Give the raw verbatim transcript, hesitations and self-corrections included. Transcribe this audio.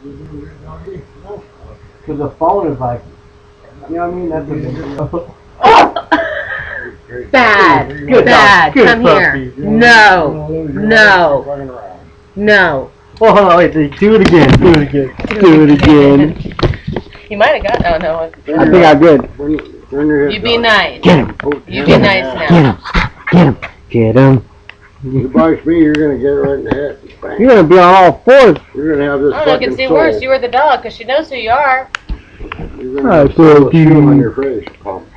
Because the phone is like, you know what I mean? That's a big deal. Bad. Good Bad. dog. Good Come puppy. here. No. No. No. Oh, wait, do it again. Do it again. Do it again. You might have got. Oh no. I think I did. You be nice. Get him. You be nice now. Get him. Get him. Get him. You bites me, you're gonna get it right in the head. Bang. You're gonna be on all fours. You're gonna have this. Oh, no, it can see worse. You were the dog, because she knows who you are. You're gonna have a shoe on your face.